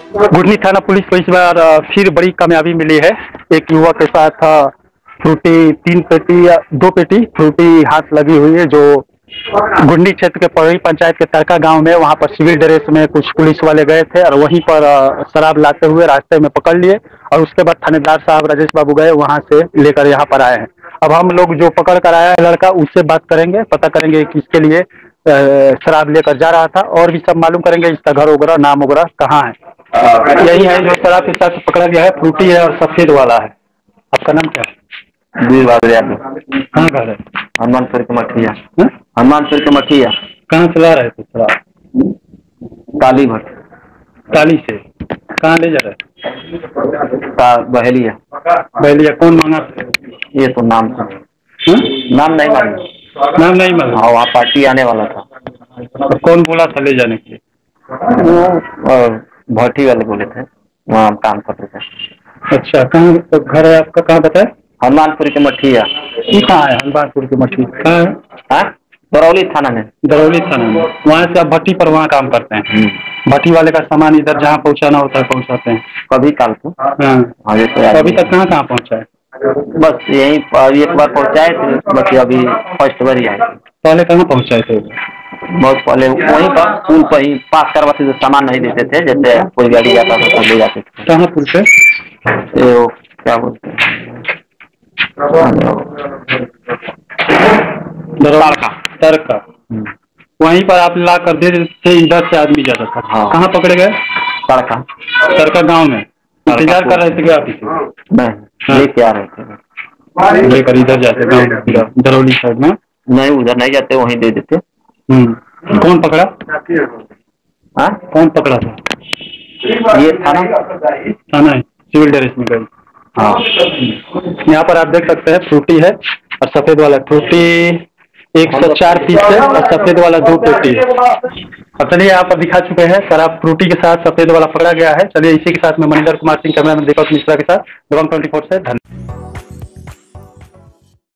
गुडनी थाना पुलिस को इस बार फिर बड़ी कामयाबी मिली है। एक युवक के साथ फ्रूटी 3 पेटी या 2 पेटी फ्रूटी हाथ लगी हुई है, जो गुडनी क्षेत्र के पौड़ी पंचायत के तरका गांव में, वहां पर सिविल ड्रेस में कुछ पुलिस वाले गए थे और वहीं पर शराब लाते हुए रास्ते में पकड़ लिए और उसके बाद थानेदार साहब राजेश बाबू गए, वहां से लेकर यहाँ पर आए हैं। अब हम लोग जो पकड़ कर आया है लड़का, उससे बात करेंगे, पता करेंगे किसके लिए शराब लेकर जा रहा था और भी सब मालूम करेंगे, इसका घर वगैरह नाम वगैरह कहाँ है। यही है जो शराब के साथ पकड़ा गया है, फ्रूटी है और सफेद वाला है। आपका नाम क्या है? कहाँ घर है? हनुमानपुर के मठिया। हाँ? हनुमानपुर के मठिया। कहाँ चला रहे थे शराब? काली भट्ट। काली से कहाँ ले जा रहे? बहेलिया। बहेलिया। कौन मांगा था? ये तो नाम था। नाम नहीं मालूम। नाम नहीं मालूम? हाँ, वहाँ पार्टी आने वाला था। तो कौन बोला था ले जाने के लिए? वो भट्टी वाले बोले थे, वहाँ हम काम करते थे। अच्छा, कहाँ तो घर है आपका? कहाँ बताए? हनुमानपुर के मठिया। ये कहाँ है हनुमानपुर के मठिया? कहाँ है? हाँ, दरौली थाना में। दरौली थाना में। वहाँ से आप भट्टी पर वहाँ काम करते हैं? भट्टी वाले का सामान इधर जहाँ पहुँचाना होता है पहुँचाते हैं? कभी काल को। हाँ। अभी तक कहाँ कहाँ पहुँचा है? बस यही एक बार पहुँचाए थे, बस अभी फर्स्ट बार ही आए। पहले कहाँ पहुँचाए थे? बहुत पहले वहीं पर पुल पर ही पास करवाते थे, सामान नहीं देते थे, जैसे कोई गाड़ी जाता था तो ले जाते थे। कहाँ पुल पे? वो क्या बोलते हैं, तरका। वहीं पर आप ला कर दे देते थे, इधर से आदमी जाता था। हाँ। कहाँ पकड़े गए? तरका गांव में। इंतजार कर रहे थे क्या आप इसे? नहीं, लेके आ रहे थे, लेकर इधर जाते गाँव दरौली साइड में? नहीं, उधर नहीं जाते, वहीं दे देते। कौन पकड़ा? हाँ, कौन पकड़ा था? ये थाना है, सिविल ड्रेस में गई। हाँ। यहाँ पर आप देख सकते हैं फ्रूटी है और सफेद वाला फ्रूटी 104 पीस है और सफेद वाला 2 पेटी है। और चलिए यहाँ पर दिखा चुके हैं शराब फ्रूटी के साथ सफेद वाला पकड़ा गया है। चलिए इसी के साथ में मनिंदर कुमार सिंह, कैमरा मैन दीपक मिश्रा के साथ दबंग 24 से धन्यवाद।